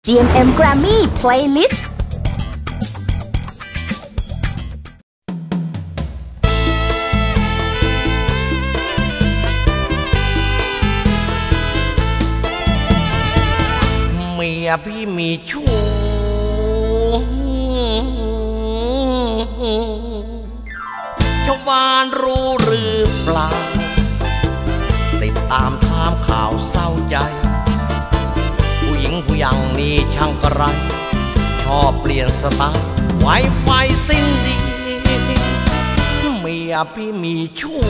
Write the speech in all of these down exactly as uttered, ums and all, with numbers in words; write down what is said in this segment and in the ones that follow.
จี เอ็ม เอ็ม Grammy Playlist เมียพี่มีชู้ชาวบ้านรู้หรือเปล่าติดตามถามข่าวเศร้าใจผู้หญิงผู้ยังนี้ช่างกระไรชอบเปลี่ยนสไตล์ไวไฟสิ้นดีเมียพี่มีชู้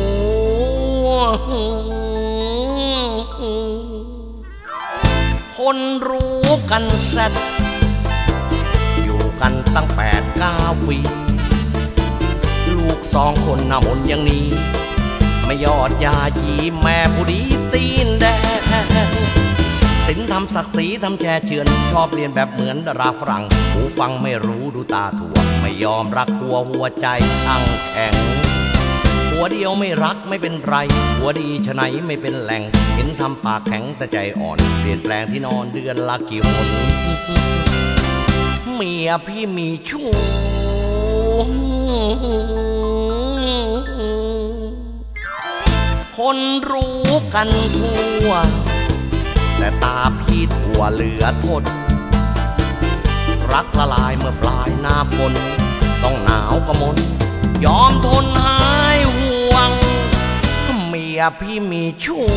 คนรู้กันเสร็จอยู่กันตั้งแปดเก้าปีลูกสองคนน่ามนอย่างนี้ไม่ยอดยาจีแม่ผู้ดีตีนแดงศิลธรรมศักดิ์ศรีทำแช่เชือนชอบเรียนแบบเหมือนดาราฝรั่งหูฟังไม่รู้ดูตาถั่วไม่ยอมรักกลัวหัวใจตั้งแข็งหัวเดียวไม่รักไม่เป็นไรหัวดีฉะไหนไม่เป็นแหล่งเห็นทำปากแข็งแต่ใจอ่อนเปลี่ยนแปลงที่นอนเดือนละกี่หนเมียพี่มีชู้คนรู้กันทั่วแต่ตาพี่ถั่วเหลือทนรักละลายเมื่อปลายหน้าฝนต้องหนาวกระมนยอมทนหายห่วงเมียพี่มีชู้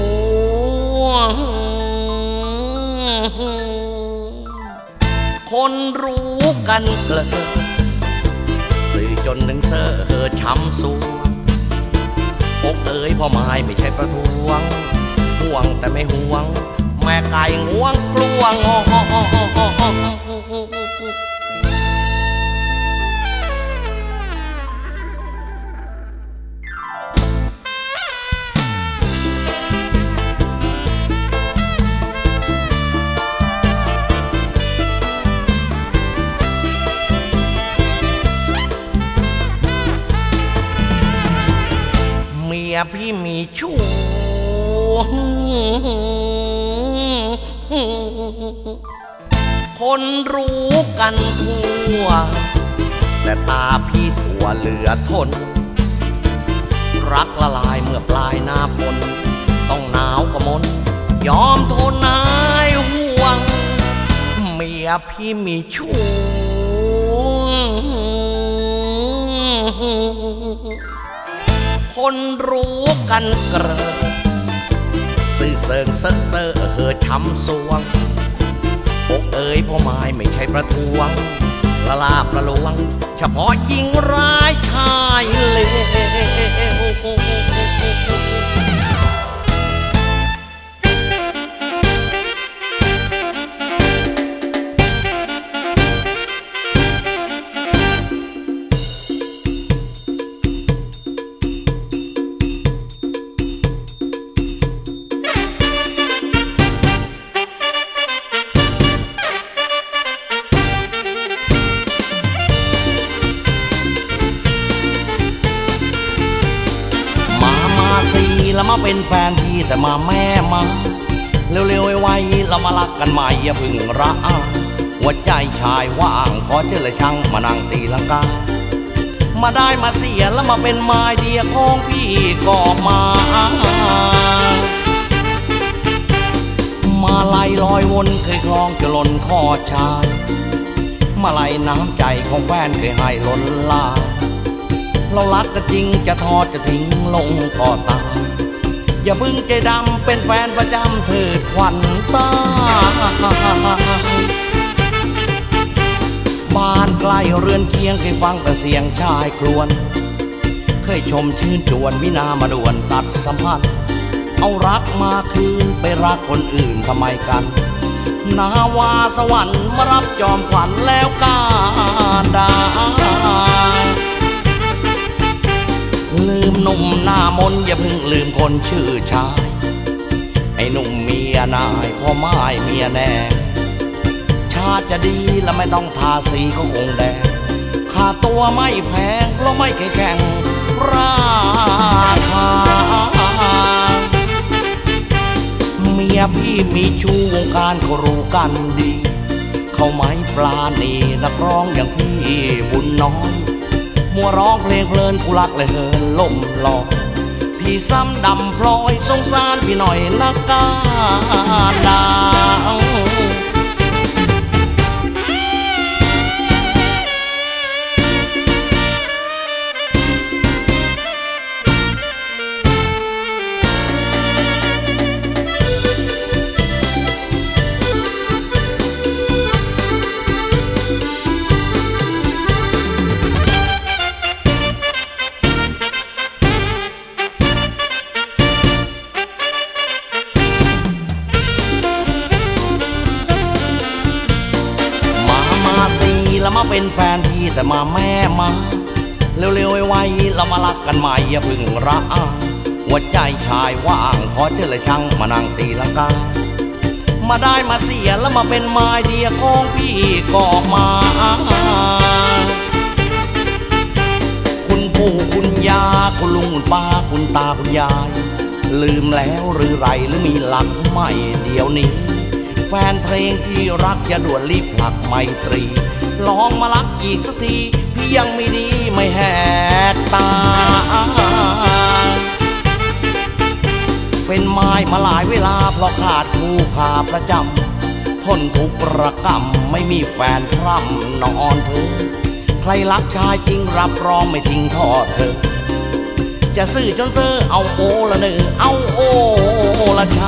คนรู้กันเกลอสื่อจนถึงเซ่อเห่อช้ำสูอกเอ๋ยพ่อไม้ไม่ใช่ประท้วงห่วงแต่ไม่ห่วงแม่ไก่ง่วงกลัวงอเมียพี่มีชู้คนรู้กันทั่วแต่ตาพี่ถั่วเหลือทนรักละลายเมื่อปลายหน้าฝนต้องหนาวกระมนยอมทนหายห่วงเมียพี่มีชู้คนรู้กันเกลอซื่อเสิงเซ่อเซ่อเห่อช้ำสวงอกเอ๋ยพ่อไม้ไม่ใช่ประท้วงละลาบละลวงเฉพาะหญิงร้ายชายเลวแล้วมาเป็นแฟนพี่แต่มาแม่มาเร็วๆไวๆเรามารักกันใหม่อย่าพึ่งระอาหัวใจชายว่างขอเจริญชังมานั่งตีลังกามาได้มาเสียแล้วมาเป็นไม้เดียของพี่ก็มามาไล่ลอยวนเคยคลองจะหล่นคอชายมาไล่น้ำใจของแฟนเคยให้ล้นลาเรารักกันจริงจะทอดจะทิ้งลงก็ตายอย่าพึ่งใจดำเป็นแฟนประจำเถิดขวัญตาบ้านใกล้เรือนเคียงเคยฟังแต่เสียงชายครวญเคยชมชื่นชวนมินามาด่วนตัดสัมพันธ์เอารักมาคืนไปรักคนอื่นทำไมกันนาวาสวรรค์มารับจอมขวัญแล้วกาดาลืมหนุ่มหน้ามนอย่าเพิ่งลืมคนชื่อชายไอ้หนุ่มเมียนายพ่อไม้เมียแน่ชาติจะดีแล้วไม่ต้องทาสีก็คงแดงค่าตัวไม่แพงเพราะไม่เคยแข่งราคาเมียพี่มีชู้วงการเขารู้กันดีเขาไม่ปลาณีนักร้องอย่างพี่บุญน้อยมัวร้องเพลงเพลินกูรักเลยเฮินล่มลอยพี่ซ้ำดำพลอยสงสารพี่หน่อยนักการดาวแล้วมาเป็นแฟนพี่แต่มาแม่มาเร็วๆไวๆเรามารักกันใหม่อย่าพึ่งระอาหัวใจชายว่างขอเชิญเลยช่างมานั่งตีลังกามาได้มาเสียแล้วมาเป็นไม้เดียของพี่ก็มาคุณปู่คุณยาคุณลุงคุณป้าคุณตาคุณยายลืมแล้วหรือไรหรือมีหลักใหม่เดี๋ยวนี้แฟนเพลงที่รักอย่าด่วนรีบผลักไมตรีลองมารักอีกสักทีพี่ยังไม่ดีไม่แหกตาเป็นไม้มาหลายเวลาเพราะขาดคู่ขาประจำทนทุกข์ระกำไม่มีแฟนพร่ำนอนเธอใครรักชายจริงรับรองไม่ทิ้งทอดเธอจะซื่อจนเธอเอาโอละเนอเอาโอละชา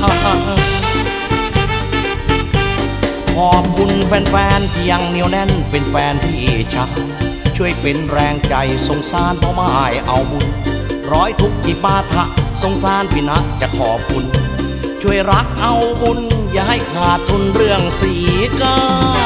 ขอบคุณแฟนๆที่ยังเหนียวแน่นเป็นแฟนพี่ชายช่วยเป็นแรงใจสงสารเพราะไม่เอาบุญร้อยทุกกี่ปาทะสงสารพี่นะจะขอบคุณช่วยรักเอาบุญอย่าให้ขาดทุนเรื่องสีกา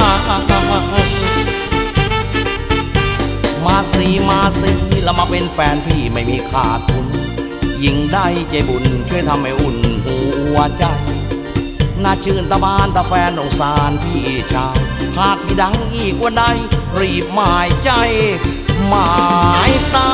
มาสีมาสีแล้วมาเป็นแฟนพี่ไม่มีขาดทุนยิ่งได้ใจบุญช่วยทำให้อุ่นหัวใจน่าชื่นตาบานตาแฟนสงสารพี่ชายหากพี่ดังอีกวันใดรีบหมายใจหมายตา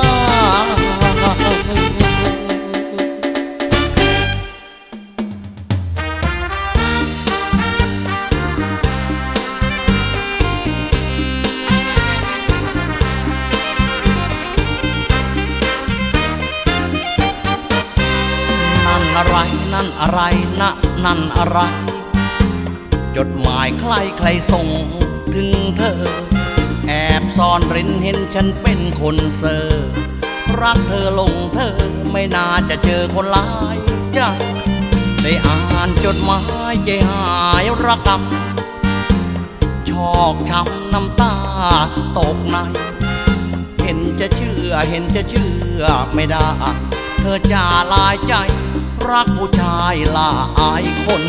อะไรนั่นอะไรนะนั่นอะไรจดหมายใครใครส่งถึงเธอแอบซ่อนเร้นเห็นฉันเป็นคนเซอร์รักเธอลงเธอไม่น่าจะเจอคนหลายใจได้อ่านจดหมายใจหายระกำชอกช้ำน้ำตาตกในเห็นจะเชื่อเห็นจะเชื่อไม่ได้เธอจะลายใจรักผู้ชายหลายคน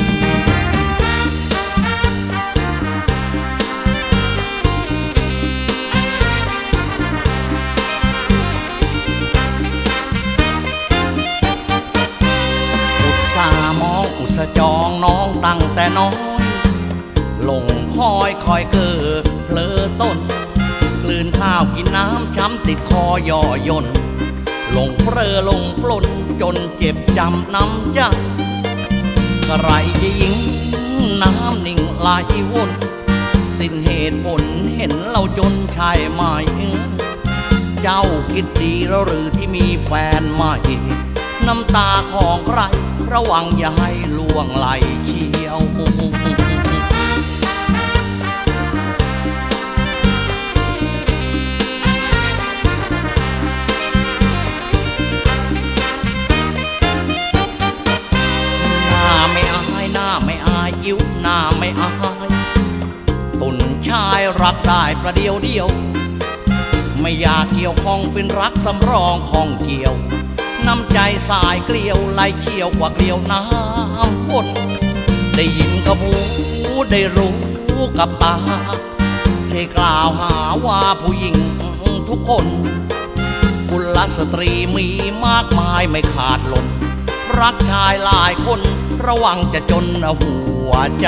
อุตส่าห์มองอุตส่าห์จองน้องตั้งแต่น้อยหลงคอยคอยเกิดเพลอต้นกลืนข้าวกินน้ำช้ำติดคอย่อย่นหลงเพลอหลงปล้นจนเจ็บจำน้ำใจใครจะยิงน้ำนิ่งไหลวนสิ้นเหตุผลเห็นเราจนชายใหม่เจ้าคิดดีแล้วหรือที่มีแฟนใหม่น้ำตาของใครระวังอย่าให้ล่วงไหลเชี่ยวยิ้วหน้าไม่อายตุนชายรักได้ประเดียวเดียวไม่อยากเกี่ยวข้องเป็นรักสำรองของเกี่ยวน้ำใจสายเกลียวไหลเชี่ยวกว่าเกลียวน้ำวนได้ยินกับหูได้รู้กับตาที่กล่าวหาว่าผู้หญิงทุกคนกุลสตรีมีมากมายไม่ขาดหล่นรักชายหลายคนระวังจะจนหัวใจ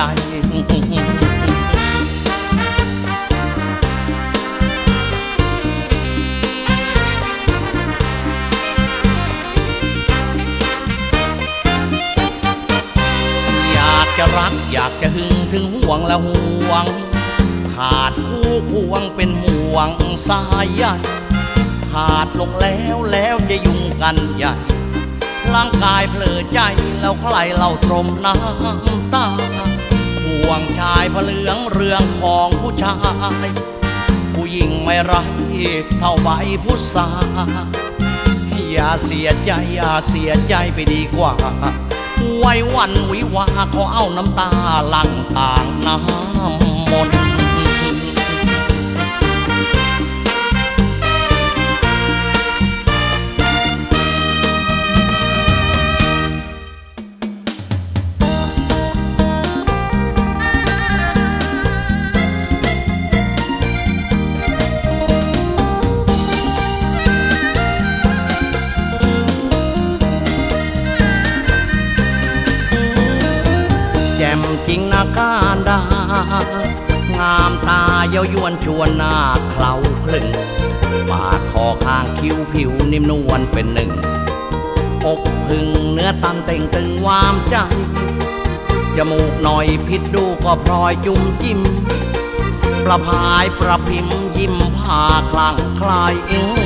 หจะหึงถึงห่วงและห่วงขาดคู่ควงเป็นห่วงสายใยขาดลงแล้วแล้วจะยุ่งกันใหญ่ร่างกายเผลอใจแล้วใครเล่าตรมน้ำตาห่วงชายผเหลืองเรื่องของผู้ชายผู้หญิงไม่รักเท่าใบพุทราอย่าเสียใจอย่าเสียใจไปดีกว่าไว้วันวิวาเขาเอาน้ำตาหลั่งต่างน้ำมนต์จริงนาการดางามตาเย้ายวนชวนหน้าเคล้าคลึงปากคอข้างคิ้วผิวนิ่มนวลเป็นหนึ่งอกพึ่งเนื้อตันเต่งตึงวามใจจมูกหน่อยพิษดูก็พลอยจุ่มจิ้มประพายประพิมยิ้มผ้าคลั่งคลาย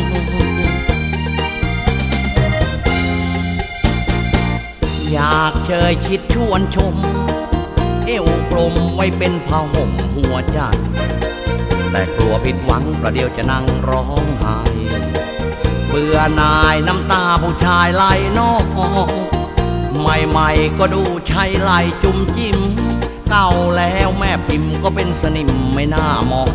อยากเชยชิดชวนชมเอวกลมไว้เป็นผ้าห่มหัวใจแต่กลัวผิดหวังประเดี๋ยวจะนั่งร้องไห้เบื่อนายน้ำตาผู้ชายไหลนองใหม่ๆก็ดูใช้ไหลจุ่มจิ้มเก่าแล้วแม่พิมพ์ก็เป็นสนิมไม่น่ามอง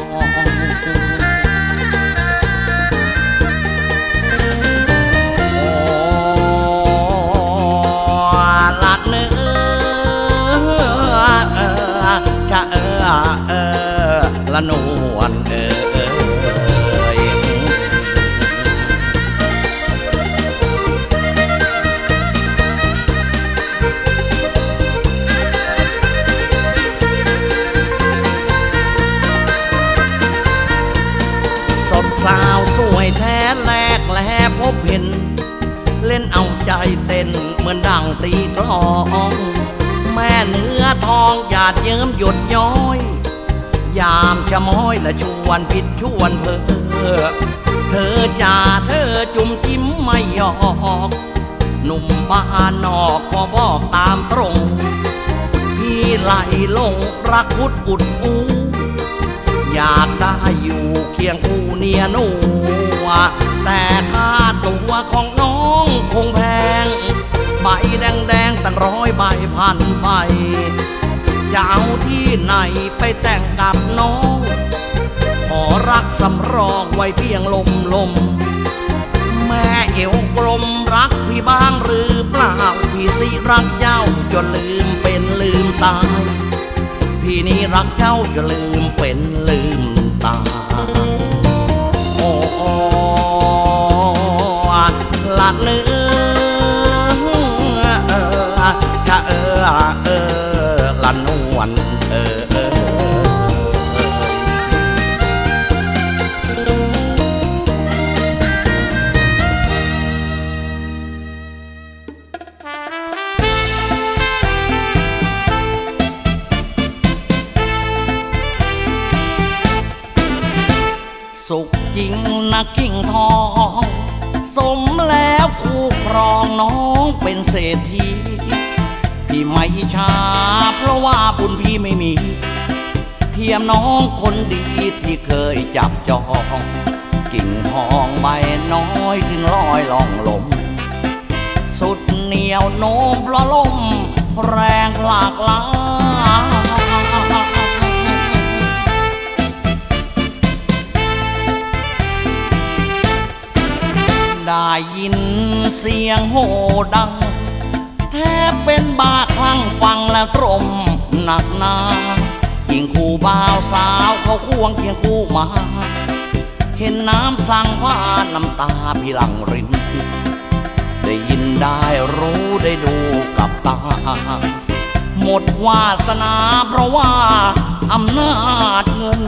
จะเออเออละนวลเออเออสดสาวสวยแท้แรกแลพบเห็นเล่นเอาใจเต้นเหมือนดังตีกลองแม่เนื้อทองหยาดเยิ้มหยดย้อยยามจะม้อยและชวนผิดชวนเพ้อเธอจ่าเธอจุ่มจิ้มไม่หยอกหนุ่มบ้านนอกก็บอกตามตรงพี่ไหลลงรักพุดอุดอูอยากได้อยู่เคียงคู่เนียนูแต่ค่าตัวของน้องคงแพงใบแดงแดงตั้งร้อยใบพันใบจะเอาที่ไหนไปแต่งกับน้องขอรักสำรองไว้เพียงลมลมแม่เอวกลมรักพี่บ้างหรือเปล่าพี่สิรักเจ้าจนลืมเป็นลืมตายพี่นี่รักเจ้าจนลืมเป็นลืมตายโอ้ละเนื้อจะเออเออละนวลเออเออสุขจริงนะกิ่งทองสมแล้วคู่ครองน้องเป็นเศรษฐีพี่ไม่อิจฉาเพราะว่าบุญพี่ไม่มีเทียมน้องคนดีที่เคยจับจองกิ่งทองใบน้อยถึงลอยล่องลมสุดเหนียวโน้มเพราะลมแรงหลากหลายได้ยินเสียงโห่ดังแทบเป็นบ้าคลั่งฟังแล้วตรมหนักหนายิ่งคู่บ่าวสาวเขาควงเคียงคู่มาเห็นน้ำสั่งผ้าน้ำตาพี่หลั่งรินได้ยินได้รู้ได้ดูกับตาหมดวาสนาเพราะว่าอำนาจเงิน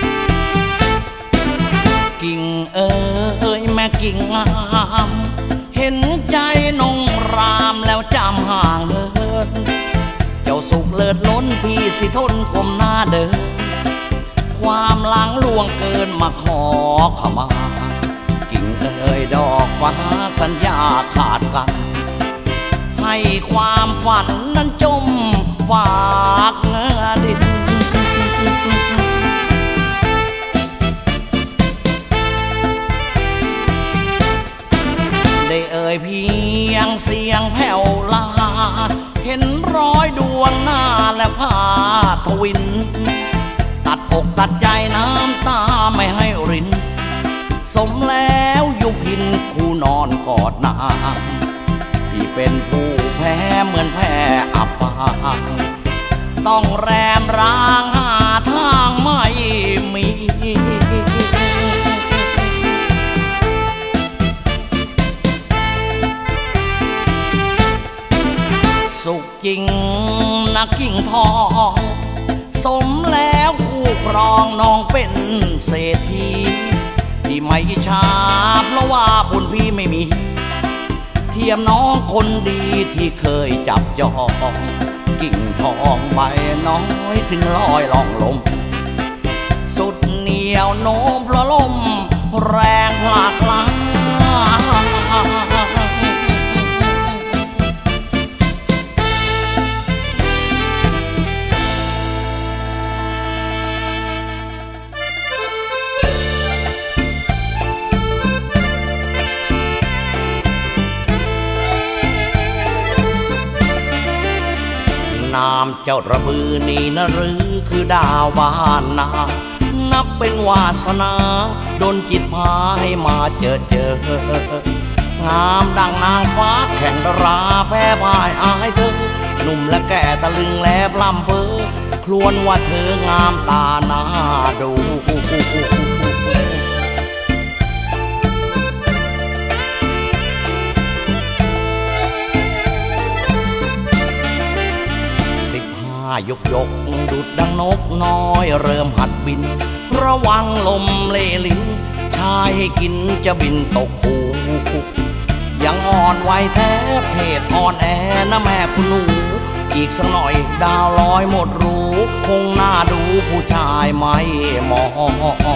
กิ่งเอ๋ยแม่กิ่งงามห็นใจนงรามแล้วจำห่างเหินเจ้าสุขเลิศล้นพี่สิทนก้มหน้าเดินความหลังล่วงเกินมาขอขมากิ่งเอ่ยดอกฟ้าสัญญาขาดกันให้ความฝันนั้นจมฝากเนื้อดินได้เอ่ยเพียงเสียงแผ่วลาเห็นร้อยดวงหน้าและผ้าทวินตัดอกตัดใจน้ำตาไม่ให้รินสมแล้วยุพินคู่นอนกอดนางที่เป็นผู้แพ้เหมือนแพ้อับปางต้องแรมร้างหาทางไม่มีสุขจริงนักกิ่งทองสมแล้วคู่ครองน้องเป็นเศรษฐีที่ไม่อิจฉาเพราะว่าบุญพี่ไม่มีเทียมน้องคนดีที่เคยจับจองกิ่งทองใบน้อยถึงลอยล่องลมสุดเหนียวโน้มเพราะลมแรงผลักล้านามเจ้าระบือนี่นะหรือคือดาวบ้านนานับเป็นวาสนาดลจิตพาให้มาเจอเจองามดังนางฟ้าแข่งดาราแพ้พ่ายอายเธอหนุ่มและแก่ตะลึงและพล่ำเพ้อครวญว่าเธองามตาหน้าดูยกยกดุดดังนกน้อยเริ่มหัดบินระวังลมเล่ลิ้นชายให้กินจะบินตกคูยังอ่อนไหวแท้เพศอ่อนแอนะแม่คุณหนูอีกสักหน่อยดาวลอยหมดรู้คงน่าดูผู้ชายไม่มอง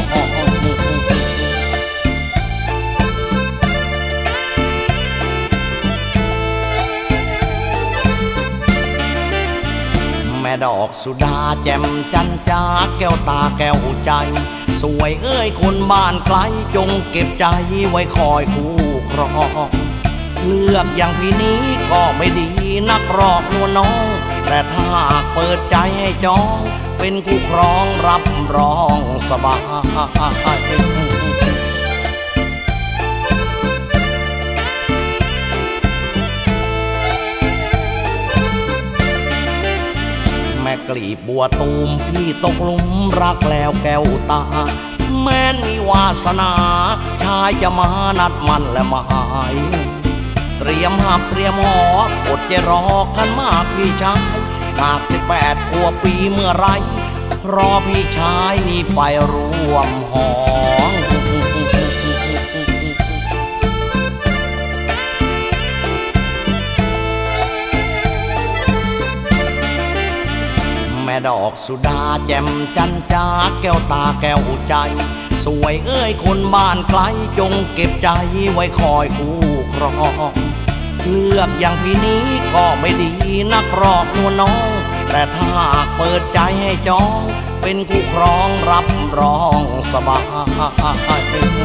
แม่ดอกสุดาแจ่มจันจ้าแก้วตาแก้วใจสวยเอ้ยคนบ้านไกลจงเก็บใจไว้คอยคู่ครองเลือกอย่างพี่นี้ก็ไม่ดีนักรอกนัวน้องแต่ถ้าเปิดใจให้จองเป็นคู่ครองรับรองสบายแม่กลีบบัวตูมพี่ตกหลุมรักแล้วแก้วตาแม้นมีวาสนาชายจะมานัดมันและหมายเตรียมหับเตรียมหออดจะรอกันมากพี่ชายหากสิบแปดขวบปีเมื่อไรรอพี่ชายนี่ไปร่วมหอแม่ดอกสุดาแจ่มจันจ้าแก้วตาแก้วใจสวยเอ้ยคนบ้านไกลจงเก็บใจไว้คอยคู่ครองเลือกอย่างพี่นี้ก็ไม่ดีนักรอกนัวน้องแต่ถ้าเปิดใจให้จองเป็นคู่ครองรับรองสบาย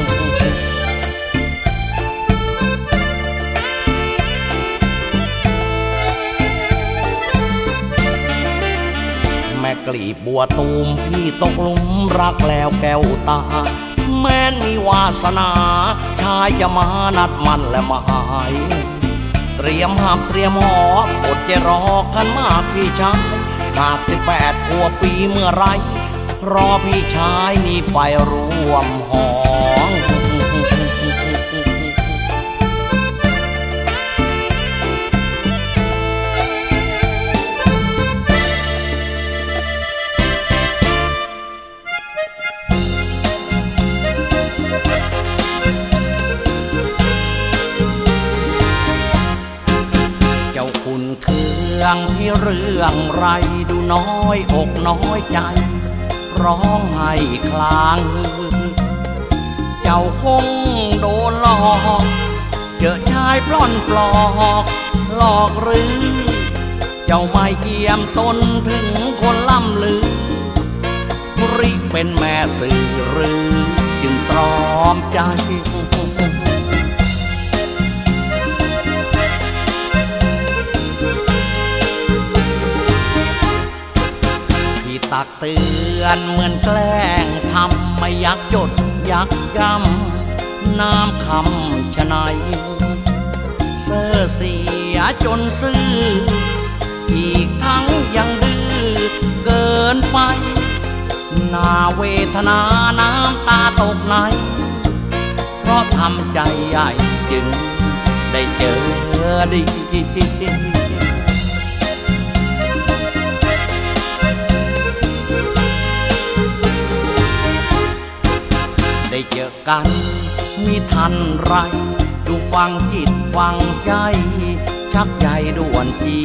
แม่กลีบบัวตูมพี่ตกหลุมรักแล้วแก้วตาแม้นมีวาสนาชายจะมานัดมันและหมายเตรียมหับเตรียมหออดจะรอกันมากพี่ชายหากสิบแปดขวบปีเมื่อไรรอพี่ชายนี่ไปร่วมหอเคุณเคืองที่เรื่องไรดูน้อยอกน้อยใจร้องไห้คลางเจ้าคงโดนหลอกเจอชายปล้อนปลอกหลอกหรือเจ้าไม่เกี่ยมตนถึงคนล่ำลือริเป็นแม่สื่อหรือจึงตรอมใจพี่ตักเตือนเหมือนแกล้งทำไม่ยักจดยักจำน้ำคำชะไหนเซ่อเสียจนซื่ออีกทั้งยังดื้อเกินไปน่าเวทนาน้ำตาตกในเพราะทำใจใหญ่จึงได้เจอดีได้เจอกันมีทันไรดูฟังจิตฟังใจชักใหญ่ด่วนจี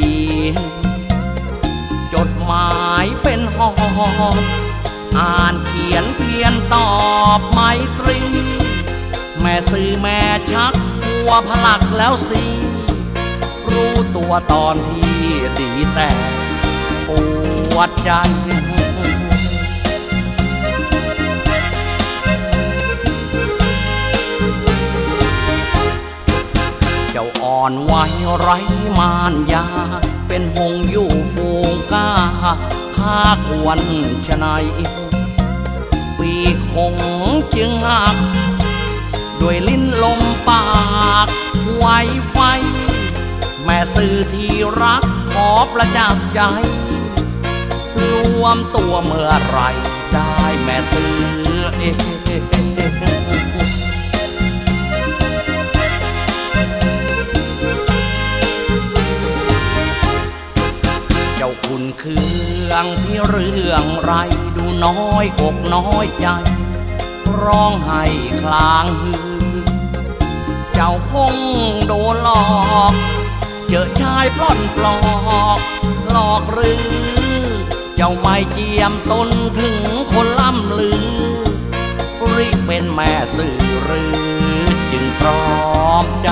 จดหมายเป็นหอบอ่านเขียนเพียนตอบไมตรีแม่ซื้อแม่ชักหัวพลักแล้วสิรู้ตัวตอนที่ดีแต่ปวดใจเจ้าอ่อนไหวไร้มารยาเป็นหงอยู่ฟูงกาข้าควรชะไหนปีกหงจึงหักด้วยลิ้นลมปากไวไฟแม่สื่อที่รักขอประจักษ์ใจรวมตัวเมื่อไรได้แม่สื่อเองเจ้าคุณเคืองที่เรื่องไรดูน้อยอกน้อยใจร้องไห้คลางฮือเจ้าคงโดนหลอกเจอชายปล้อนปลอกหลอกหรือเจ้าไม่เจียมตนถึงคนล่ำลือริเป็นแม่สื่อหรือจึงตรอมใจ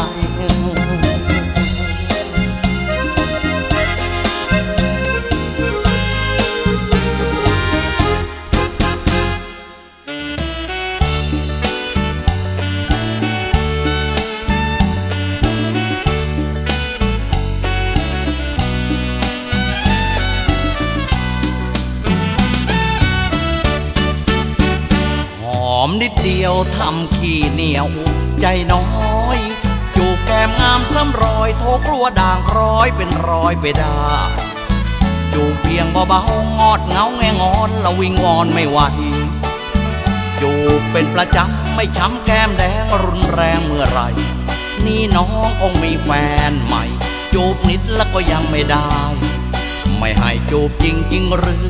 หอมนิดเดียวทำขี้เหนียวใจน้อยจูบแก้มงามซ้ำรอยโทกลัวด่างพร้อยเป็นรอยไปได้จูบเพียงเบาๆงอดเงาแงงอนละวิงวอนไม่ไหวจูบเป็นประจำไม่ช้ำแก้มแดงรุนแรงเมื่อไรนี่น้องคงมีแฟนใหม่จูบนิดแล้วก็ยังไม่ได้ไม่ให้จูบจริงๆหรือ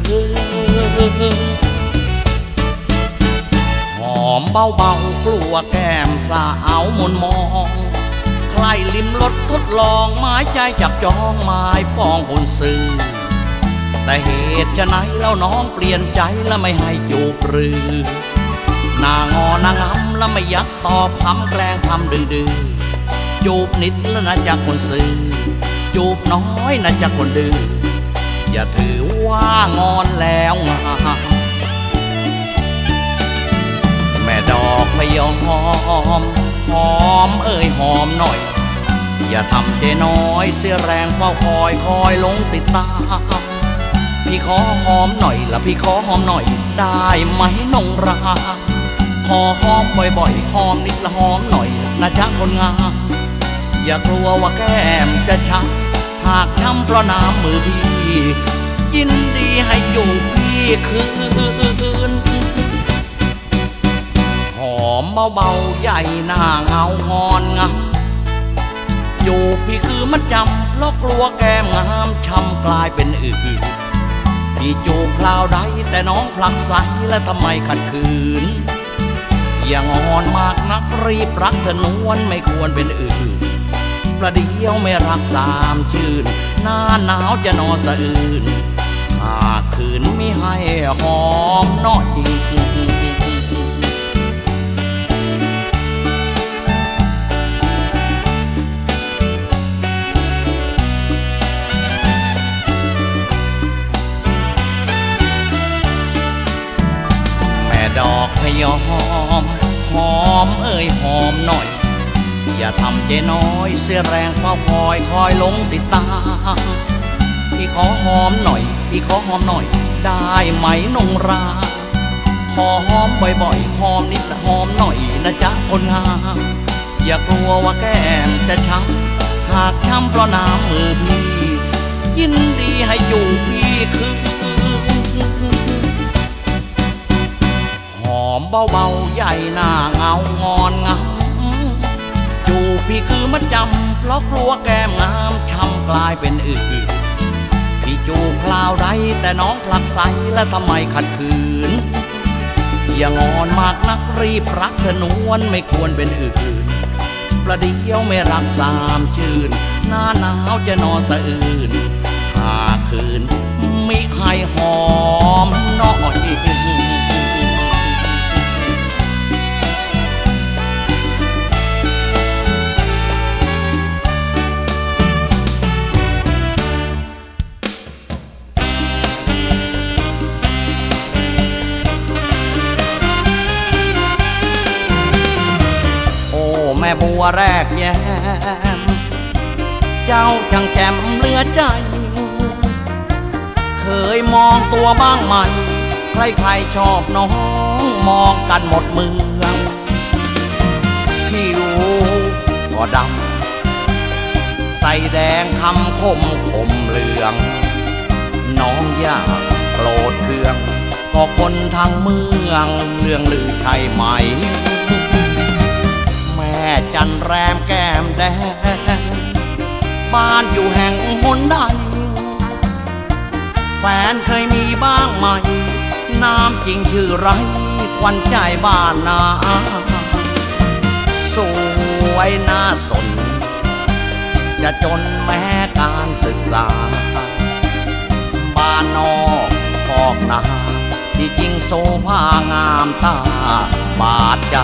หอมเบาๆกลัวแก้มสาวมนมองใครลิ้มรสทดลองหมายใจจับจองหมายปองคนซื่อแต่เหตุจะไหนแล้วน้องเปลี่ยนใจแล้วไม่ให้จูบหรือหน้างอนางำแล้วไม่ยักตอบคำแกล้งทำดื้อจูบนิดแล้วนะจ๊ะคนซื่อจูบน้อยนะจ๊ะคนดื้ออย่าถือว่างอนแล้วงามแม่ดอกพยอมหอมเอ่ยหอมหน่อยอย่าทำใจน้อยเสียแรงเฝ้าคอยคอยลงติดตามพี่ขอหอมหน่อยละพี่ขอหอมหน่อยได้ไหมนงราขอหอมบ่อยๆหอมนิดละหอมหน่อยนะจ๊ะคนงามอย่ากลัวว่าแก้มจะช้ำหากช้ำเพราะน้ำมือพี่ยินดีให้จูบพี่คืนหอมเบาๆใหญ่หน้าเงางอนงามอยู่พี่คือมันจำเพราะกลัวแก้มงามช้ำกลายเป็นอื่นพี่จูบคราวใดแต่น้องผลักไสและทำไมขัดขืนอย่างอ่อนมากนักรีบรักเธอนวลไม่ควรเป็นอื่นประเดี๋ยวไม่รักสามชื่นหน้าหนาวจะนอนสะอื่นหากคืนมิให้หอมน้อยดอกพยอมหอมเอ้ยหอมหน่อยอย่าทำใจน้อยเสียแรงเฝ้าคอยคอยหลงติดตามพี่ขอหอมหน่อยพี่ขอหอมหน่อยได้ไหมนงราขอหอมบ่อยๆหอมนิดหอมหน่อยนะจ๊ะคนงามอย่ากลัวว่าแก้มจะช้ำหากช้ำเพราะน้ำมือพี่ยินดีให้อยู่พี่คือหอมเบาๆใหญ่หน้าเงางอนงามจูบพี่คือมัดจำเพราะกลัวแก้มงามช้ำกลายเป็นอื่นพี่จูบคราวใดแต่น้องผลักไสและทำไมขัดขืนอย่างอนมากนักรีบรักเธอนวลไม่ควรเป็นอื่นประเดี๋ยวไม่รักสามชื่นหน้าหนาวจะนอนสะอื่นหากคืนมิให้หอมน้อยแม่บัวแรกแย้มเจ้าช่างแจ่มเหลือใจเคยมองตัวบ้างไหมใครๆชอบน้องมองกันหมดเมืองผิวก็ดำใส่แดงคำคมคมเหลืองน้องอยากโกรธเคืองก็คนทางเมืองเรื่องลือใช่ไหมแม่จันแรมแก้มแดงบ้านอยู่แห่งหนใดแฟนเคยมีบ้างไหมน้ำจริงชื่อไรควันใจบ้านนาสวยน่าสนจะจนแม้การศึกษาบ้านนอกคอกนาที่จริงโซภางามตาบาดใจ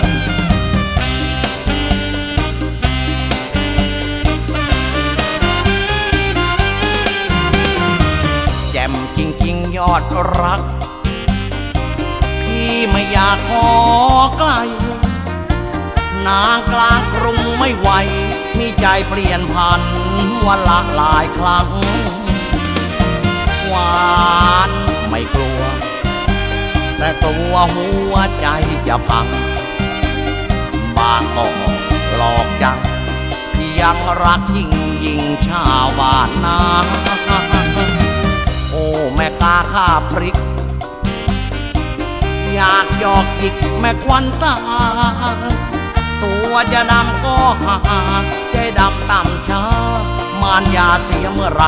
แจ่มจริงๆยอดรักพี่ไม่อยากขอใกล้นางกลางกรุงไม่ไหวมีใจเปลี่ยนพันวันละหลายครั้งหวานไม่กลัวแต่กลัวหัวใจจะพังบางก็หลอกจังพี่ยังรักยิ่งยิ่งชาวบ้านนาโอ้แม่กาข้าพริกอยากหยอกหยิกแม่ควันตาตัวจะดำก็หาใจดำต่ำช้ามารยาเสียเมื่อไร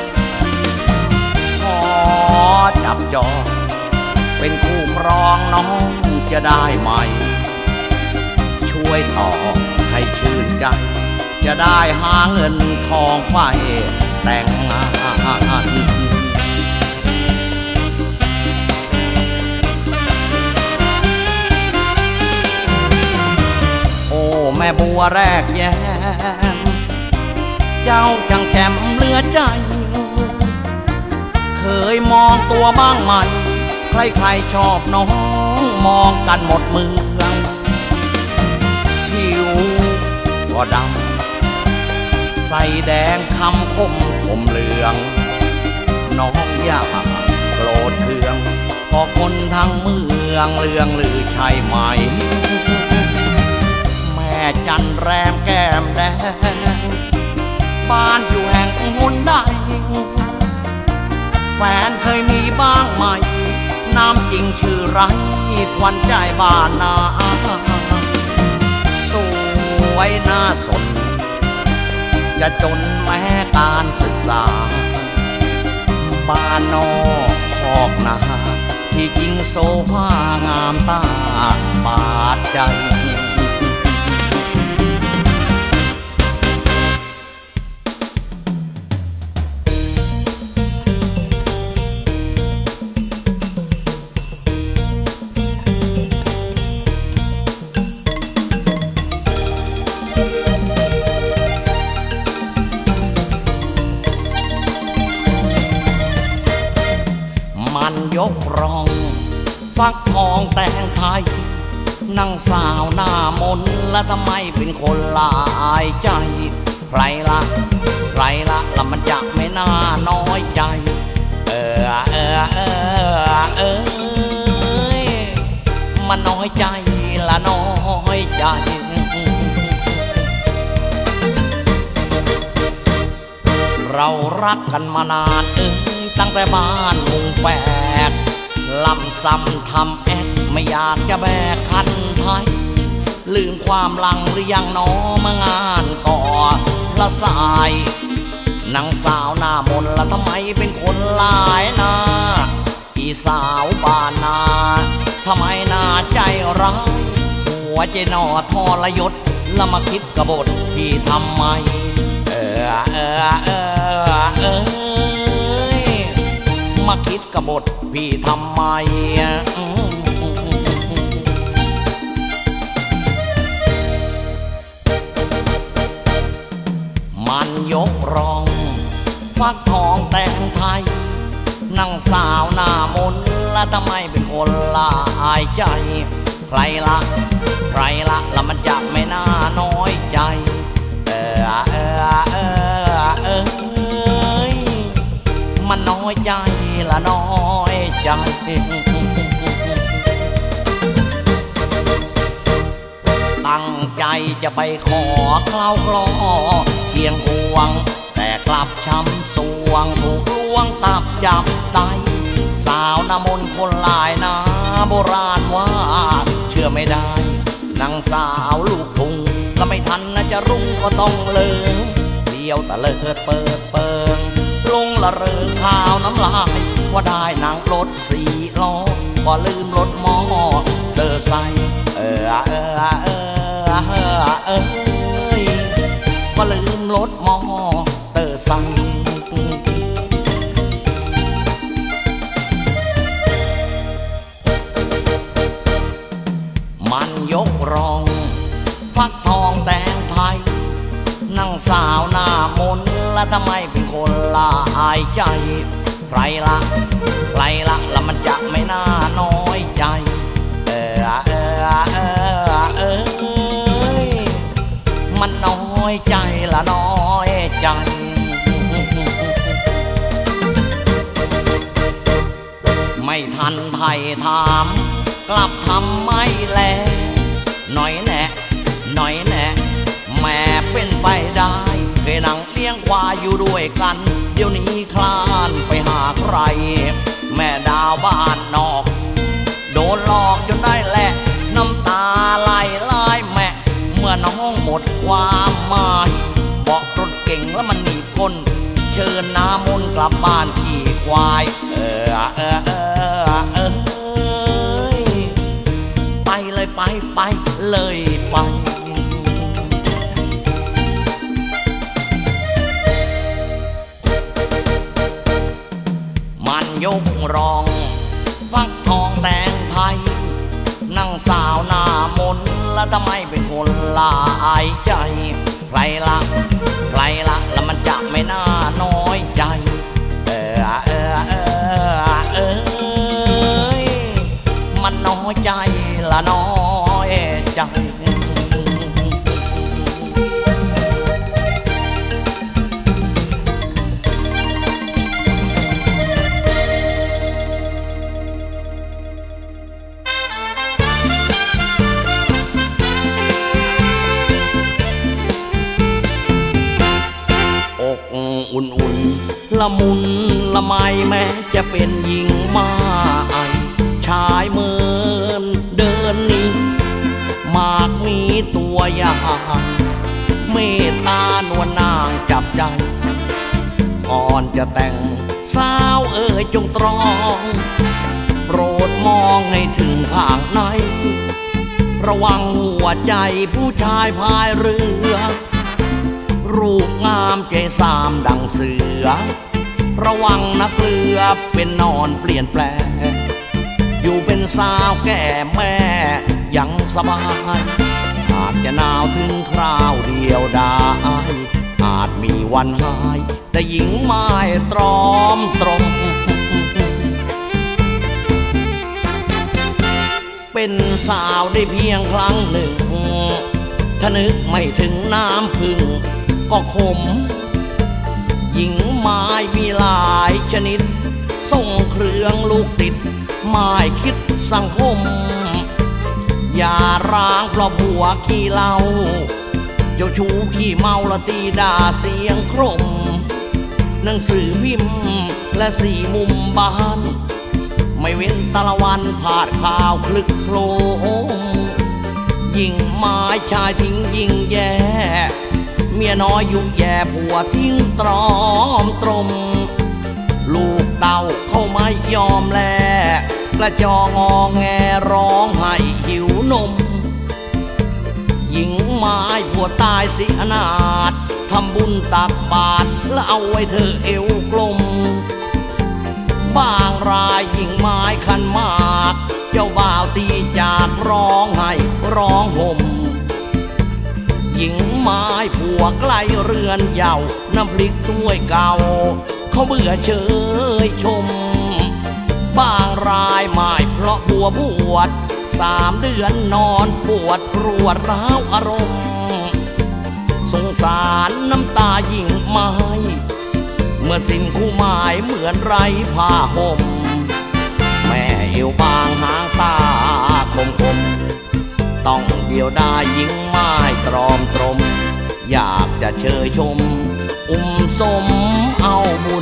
ขอจับจองเป็นคู่ครองน้องจะได้ไหมช่วยต่อให้ชื่นใจจะได้หาเงินทองไปแต่งงานโอ้แม่บัวแรกแย้มเจ้าช่างแจ่มเหลือใจเคยมองตัวบ้างไหมใครๆชอบน้องมองกันหมดเมืองผิวก็ดำใส่แดงคำคมคมเหลืองน้องอยากโกรธเคืองก็คนทั้งเมืองเรื่องลือใช่ไหมแม่จันแรมแก้มแดงบ้านอยู่แห่งหนใดแฟนเคยมีบ้างไหมน้ำจริงชื่อไรควันใจบ้านนาสวยน่าสนจะจนแม้การศึกษาบ้านนอกคอกนาที่จริงโซภางามตาบาดใจยกรองฟักทองแต่งไทยนั่งสาวหน้ามนแล้วทำไมเป็นคนลายใจใครละใครละแล้วมันจะไม่น่าน้อยใจเออเออเออเออมันน้อยใจละน้อยใจเรารักกันมานานเออตั้งแต่บ้านมุงแฝกลำซ้ำทำแอกไม่อยากจะแบกคันไทยลืมความหลังหรือยังน้อมางานก่อละสายนางสาวหน้ามนละทำไมเป็นคนหลายนาอีสาวบ้านนาทำไมน่าใจร้ายหัวใจนอทรยศแล้วมาคิดกบฏที่ทำไมเออเออเออเออมาคิดกบฏพี่ทำไมมันยกรองฟักทองแต่งไทยนั่งสาวหน้ามนและทำไมเป็นคนลายใจใครละใครละแล้วมันจะไม่น่าน้อยใจเออเออเออเออมันน้อยใจละน้อยใจตั้งใจจะไปขอเคล้าคลอเคียงห่วงแต่กลับช้ำสวงถูกลวงตับจับไตสาวน้ำมนต์คนหลายนาโบราณว่าเชื่อไม่ได้นางสาวลูกทุ่งแล้วไม่ทันนะจะรุ่งก็ต้องเลิงเดียวแต่เลิศเปิดเปิงลงละเริงข้าวน้ำลายว่าได้นางรถสี่ล้อว่าลืมรถมอเตอร์ไซค์เออเออเออเออเออว่าลืมรถมอเตอร์ไซค์มันยกรองฟักทองแต่งไทยนั่งสาวหน้ามนและทำไมเป็นคนลายใจใครละใครละแล้วมันจะไม่น่าน้อยใจเออเออเออเออมันน้อยใจละน้อยใจไม่ทันไทยถามกลับทำไม่แลหน่อยแน่หน่อยแน่แม่เป็นไปได้เคยนั่งเลี้ยงควายอยู่ด้วยกันเดี๋ยวนี้คลานไปหาใครแม่ดาวบ้านนอกโดนหลอกจนได้แหละน้ำตาไหลไหลแม่เมื่อน้องหมดความหมายบอกรถเก่งแล้วมันหนีพ้นเชิญน้ำมนต์กลับบ้านขี่ควายเออเออเออเออไปเลยไปไปเลยไปมันยกรองฟักทองแต่งไทยนั่งสาวหน้ามนแล้วทำไมเป็นคนลายใจใครละใครละแล้วมันจะไม่น่าน้อยใจเออเออเออเออมันน้อยใจละน้อยใจอกอุ่นๆละมุนละไมแม้จะเป็นหญิงมาไอชายเมินเดินนี้มากมีตัวอย่างเมตตานวลนางจับใจก่อนจะแต่งสาวเอ๋ยจงตรองโปรดมองให้ถึงข้างในระวังหัวใจผู้ชายพายเรือรูปงามใจสามดังเสือระวังนักเรือเป็นนอนเปลี่ยนแปลงอยู่เป็นสาวแก่แม่ยังสบายอาจจะหนาวถึงคราวเดียวดายอาจมีวันหายแต่หญิงไม้ตรอมตรงเป็นสาวได้เพียงครั้งหนึ่งถ้านึกไม่ถึงน้ำพึ่งก็ขมหญิงไม้มีหลายชนิดส่งเครื่องลูกติดไม้คิดสังคมอย่าร้างเพราะผัวขี้เหล้าเจ้าชู้ขี้เมาละตีด่าเสียงครมหนังสือพิมพ์และสี่มุมบ้านไม่เว้นตะละวันผาดข่าวคลึกโครมหญิงไม้ชายทิ้งยิงแย่เมียน้อยยุ่งแย่ผัวทิ้งตรอมตรมลูกเต่าเขาไม่ยอมแลกระจองอแงร้องไห้หิวนมหญิงไม้ผัวตายเสียนาดทำบุญตักบาตรแล้วเอาไว้เธอเอวกลมบางรายหญิงไม้ขันมากเจ้าบ่าวตีจากร้องไห้ร้องห่มหญิงไม้ผัวใกล้เรือนเยาว์น้ำพริกถ้วยเก่าเขาเบื่อเชยชมบางรายหมายเพราะผัวบวชสามเดือนนอนปวดรวดร้าวอารมณ์สงสารน้ำตาหญิงไม้เมื่อสิ้นคู่หมายเหมือนไร้ผ้าห่มแม่เอวบางหางตาคมคมต้องเดียวดายหญิงไม้ตรอมตรมอยากจะเชยชมอุ้มสมเอาบุญ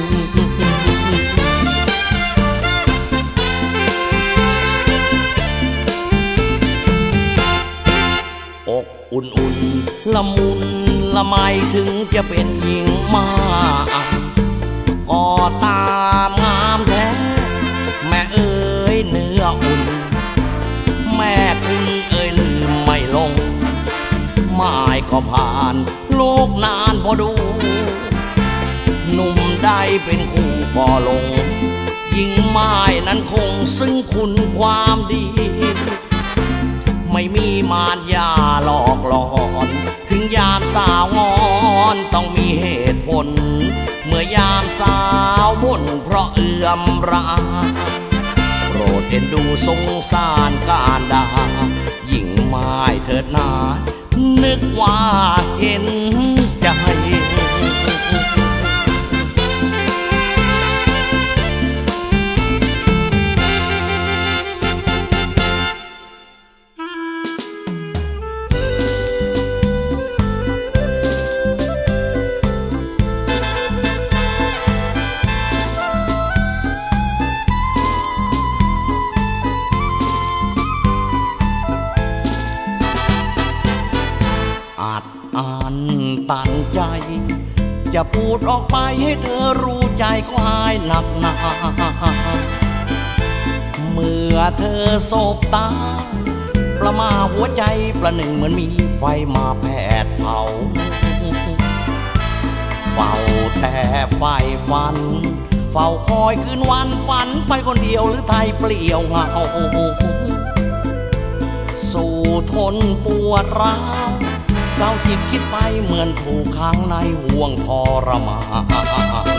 อกอุ่นๆละมุนละไมถึงจะเป็นหญิงมาก็ตามงามแท้แม่เอ๋ยเนื้ออุ่นแม่คุณเอ๋ยลืมไม่ลงหมายก็ผ่านโลกนานพอดูหนุ่มใดเป็นคู่ก็ลงหญิงไม้นั้นคงซึ่งคุณความดีไม่มีมารยาหลอกหลอนถึงยามสาวงอนต้องมีเหตุผลเมื่อยามสาวบ่นเพราะเอื้อมราโปรดเอ็นดูสงสารการดาหญิงไม้เถิดนานึกว่าเห็นใจตันใจจะพูดออกไปให้เธอรู้ใจควายหนักหนาเมื่อเธอโศกตาประมาหัวใจประหนึ่งเหมือนมีไฟมาแผดเผาเฝ้าแต่ไฟฟันเฝ้าคอยคืนวันฝันไปคนเดียวหรือไทยเปลี่ยวเหงาสู่ทนปวดร้าวเศร้าจิตคิดไปเหมือนถูกขังในห่วงทรมาน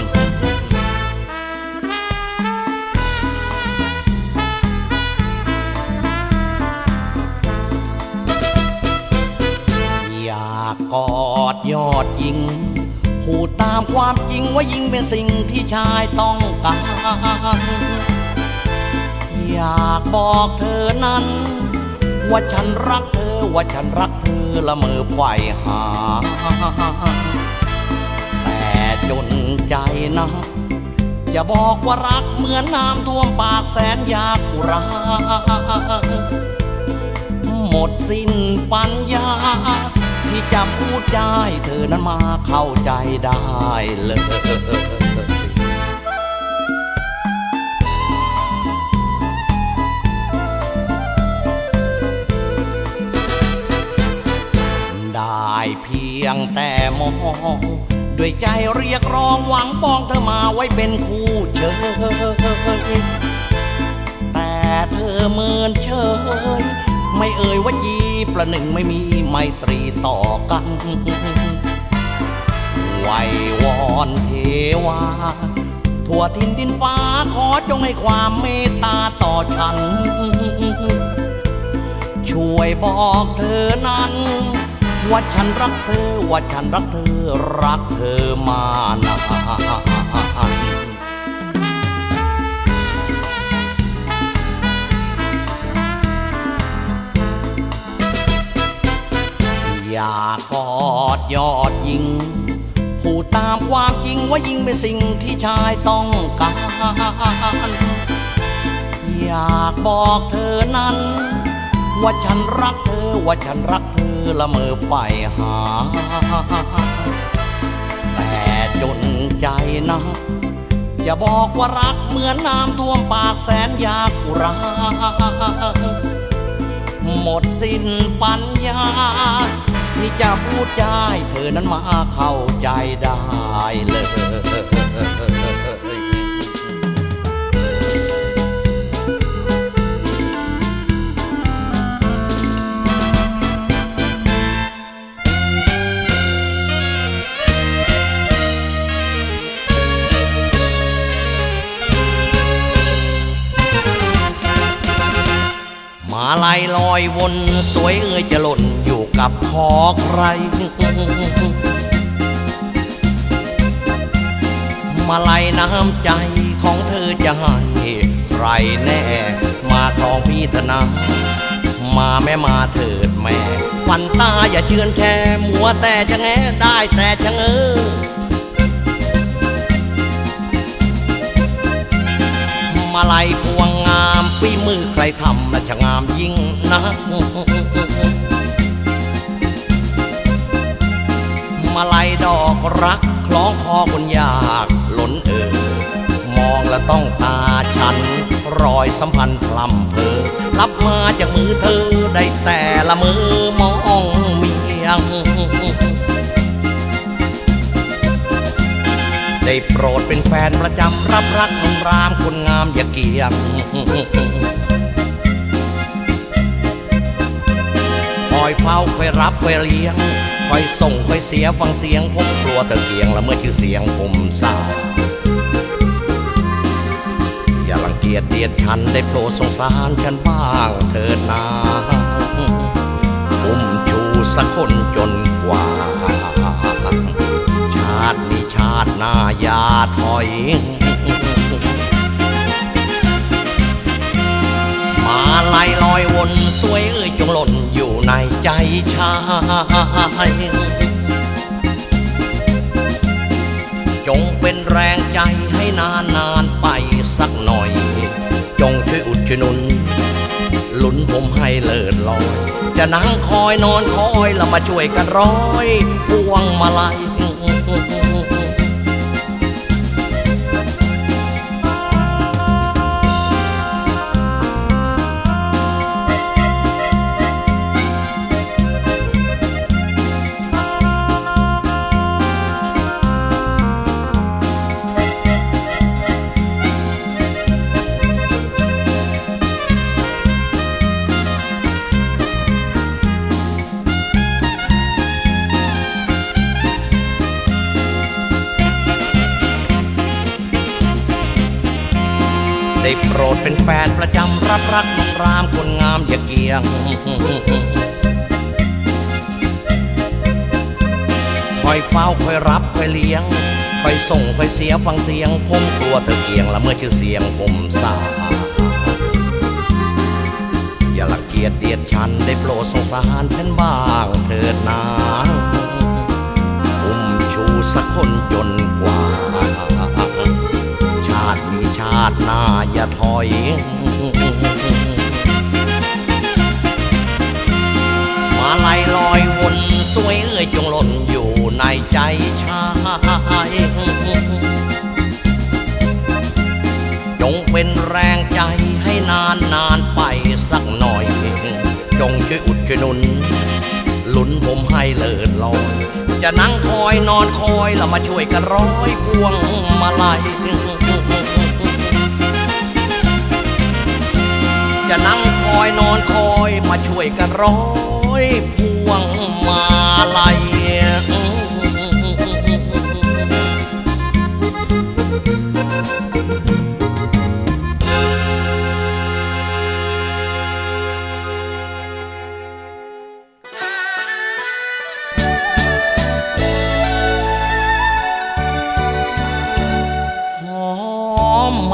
อยากกอดยอดหญิงพูดตามความจริงว่าหญิงเป็นสิ่งที่ชายต้องการอยากบอกเธอนั้นว่าฉันรักเธอว่าฉันรักเธอละเมอไขว่หาแต่จนใจนะจะบอกว่ารักเหมือนน้ำท่วมปากแสนยากอุราหมดสิ้นปัญญาที่จะพูดใจเธอนั้นมาเข้าใจได้เลยได้เพียงแต่มองด้วยใจเรียกร้องหวังปองเธอมาไว้เป็นคู่เชยแต่เธอเมินเฉยไม่เอ่ยว่าจีประหนึ่งไม่มีไมตรีต่อกันไหววอนเทวาทั่วทินดินฟ้าขอจงให้ความเมตตาต่อฉันช่วยบอกเธอนั้นว่าฉันรักเธอว่าฉันรักเธอรักเธอมานานอยากกอดยอดยิงพูดตามความจริงว่ายิงเป็นสิ่งที่ชายต้องการอยากบอกเธอนั้นว่าฉันรักเธอว่าฉันรักเธอละเมอไปหาแต่จนใจนะจะบอกว่ารักเหมือนน้ำท่วมปากแสนยากอุราหมดสิ้นปัญญาที่จะพูดใจเธอนั้นมาเข้าใจได้เลยมาลัยลอยวนสวยเอ่ยจะหล่นอยู่กับคอใครมาลัยน้ำใจของเธอจะให้ใครแน่มาครองพี่ธนามาแม่มาเถิดแม่ควันตาอย่าเชื่อนแค่มัวแต่จะแงได้แต่ชะเง้อมาลัยพวงงามฝีมือใครทำและจะงามยิ่งนักมาลัยดอกรักคล้องคอคนยากล้นเอ่อมองและต้องตาฉันรอยสัมพันธ์พลัมเพอรับมาจากมือเธอได้แต่ละมือมองเมียงได้โปรดเป็นแฟนประจำรับรักนุ่มรามคนงามอย่าเกี่ยงคอยเฝ้าคอยรับคอยเลี้ยงคอยส่งคอยเสียฟังเสียงผมกลัวเธอเกียงและเมื่อชื่อเสียงผมเศร้าอย่ารังเกียจเดียดฉันได้โปรดสงสารฉันบ้างเถิดนาอุ้มชูสักคนจนกว่าชาตินี้ชาติหน้าอย่าถอยมาลัยลอยวนสวยเอ่ยจงหล่นอยู่ในใจชายจงเป็นแรงใจให้นานนานไปสักหน่อยจงช่วยอุดช่วยหนุนลุ้นผมให้เลิศลอยจะนั่งคอยนอนคอยแล้วมาช่วยกันร้อยพวงมาลัยได้โปรดเป็นแฟนประจำรับรักน้องรามคนงามอย่าเกี่ยงคอยเฝ้าคอยรับคอยเลี้ยงคอยส่งคอยเสียฟังเสียงผมกลัวเธอเกี่ยงและเมื่อชื่อเสียงผมสาอย่าละเกียจเดียดฉันได้โปรดสงสารฉันบ้างเถิดนาอุ้มชูสักคนจนกว่าชาติมีชาติหน้าอย่าถอยมาลัยลอยวนสวยเอ่ยจงหล่นอยู่ในใจชายจงเป็นแรงใจให้นานนานไปสักหน่อยจงช่วยอุดช่วยหนุนลุ้นผมให้เลิศลอยจะนั่งคอยนอนคอยแล้วมาช่วยกันร้อยพวงมาลัยจะนั่งคอยนอนคอยมาช่วยกันร้อยพวงมาลัย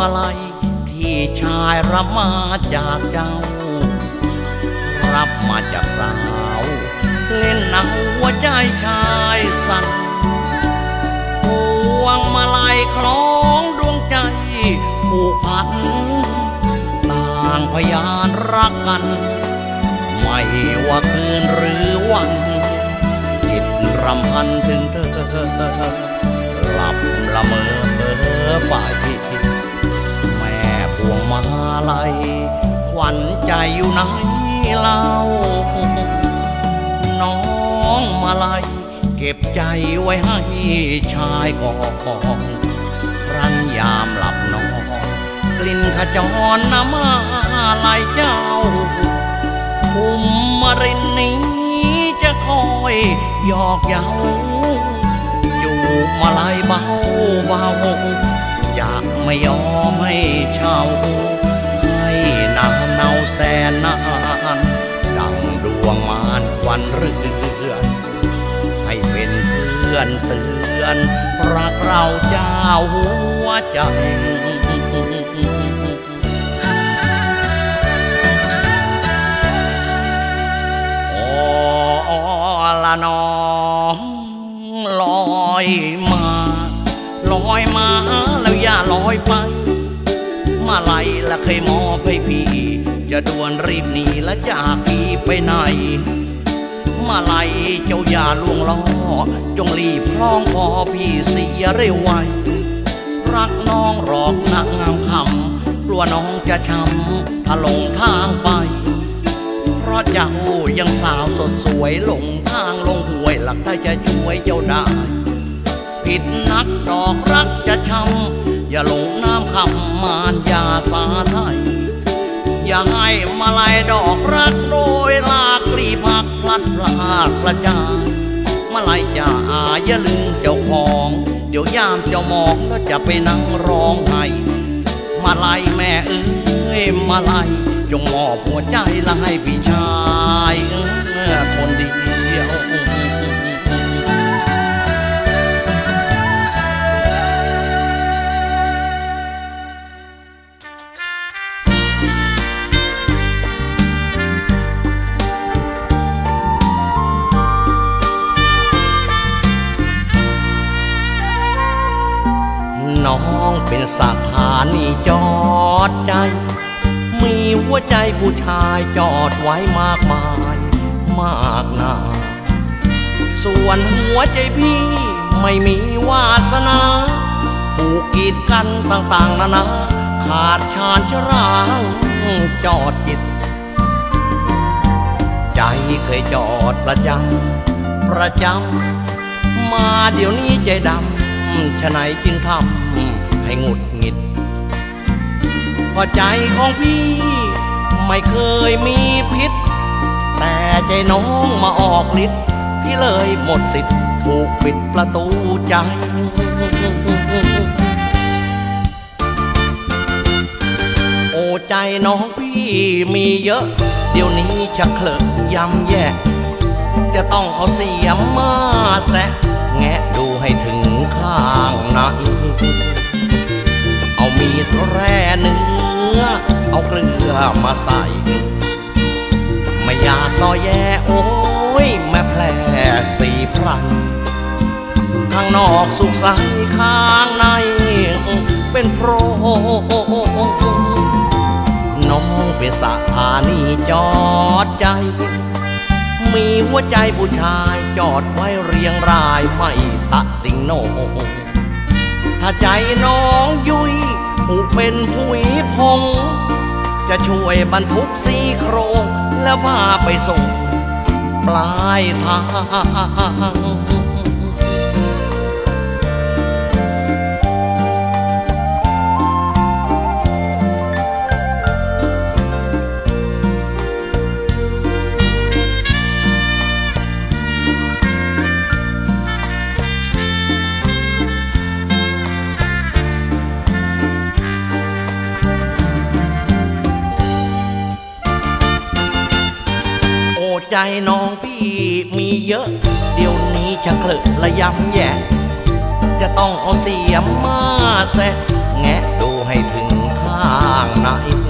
มาลัยที่ชายรับมาจากเจ้ารับมาจากสาวเล่นหนังหัวใจชายสั่นพวงมาลัยคล้องดวงใจผูกพันต่างพยานรักกันไม่ว่าคืนหรือวันจิตรำพันถึงเธอหลับละเมอเพ้อไปแม่พวงมาลัยขวัญใจอยู่ไหนเล่าน้องมาลัยเก็บใจไว้ให้ชายก่อนครั้นยามหลับนอนกลิ่นขจรน้ำมาลัยเจ้าภูมิรินนี้จะคอยหยอกเย้าจูบมาลัยเบาเบาอยากไม่ยอมให้เช่าให้นานเนาแสนนานดังดวงมารควันเรือนให้เป็นเพื่อนเตือนรักเราเจ้าหัวใจละน้องลอยมาลอยมาแล้วอย่าลอยไปมาไล่ละเคยมอบให้พี่จะด่วนรีบหนีและจากพี่ไปไหนมาไล่เจ้าอย่าล่วงล้อจงรีบคล้องคอพี่เสียเร็วไวรักน้องรอกนักงามคำกลัวน้องจะช้ำถ้าลงทางไปเพราะเจ้ายังสาวสดสวยหลงทางลงห่วยหลักถ้าจะช่วยเจ้าได้ผิดนักดอกรักจะช้ำอย่าหลงน้ำคำมารยาสาไทยอย่าให้มาลายดอกรักโดยลากกลีพักพลัดพลากกระจายมาลายจะอาอย่าลืมเจ้าของเดี๋ยวยามเจ้ามองแล้วจะไปนั่งร้องไห้มาลายแม่เอ้ยมาลายจงมอบหัวใจและให้พี่ชายคนเดียวน้องเป็นสถานีจอดใจมีหัวใจผู้ชายจอดไว้มากมายมากหนาส่วนหัวใจพี่ไม่มีวาสนาผูกกีดกันต่างๆนานาขาดชานชรางจอดจิตใจเคยจอดประจำประจำมาเดี๋ยวนี้ใจดำฉะไหนจึงทำให้หงุดหงิดก็ใจของพี่ไม่เคยมีพิษแต่ใจน้องมาออกฤทธิ์พี่เลยหมดสิทธิ์ถูกปิดประตูใจโอ้ใจน้องพี่มีเยอะเดี๋ยวนี้ชักเคลิกยำแย่จะต้องเอาเสียมมาแสะแงะดูให้ถึงข้างในเอามีดแร่เนื้อเอาเกลือมาใส่ไม่อยากต่อแย่โอ้ยแม่แผลสีไพรข้างนอกสุขใสข้างในเป็นโพรงน้องเป็นสถานีจอดใจมีหัวใจผู้ชายจอดไว้เรียงรายไม่ตะติงโนถ้าใจน้องยุยผูกเป็นผุยพงจะช่วยบรรทุกซี่โครงแล้วพาไปส่งปลายทาง ใจน้องพี่มีเยอะเดี๋ยวนี้ชักเลิกระยำแย่จะต้องเอาเสียมมาแซะแงะดูให้ถึงไหน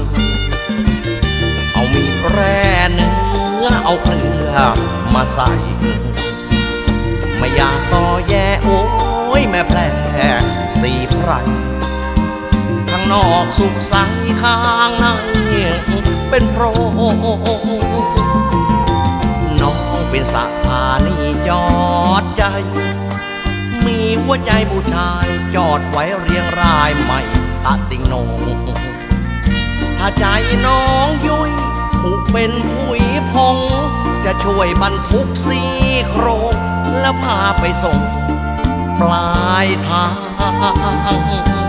เอามีดแร่เนื้อเอาเกลือมาใส่ไม่อยากต่อแย่โอ้ยแม่แพร่สีไพรข้างนอกสุขใสข้างในเป็นโพรงน้องเป็นสถานีจอดใจมีหัวใจผู้ชายจอดไว้เรียงรายไม่ตัดติงนงถ้าใจน้องยุยผูกเป็นผุยพองจะช่วยบรรทุกซี่โครงแล้วพาไปส่งปลายทาง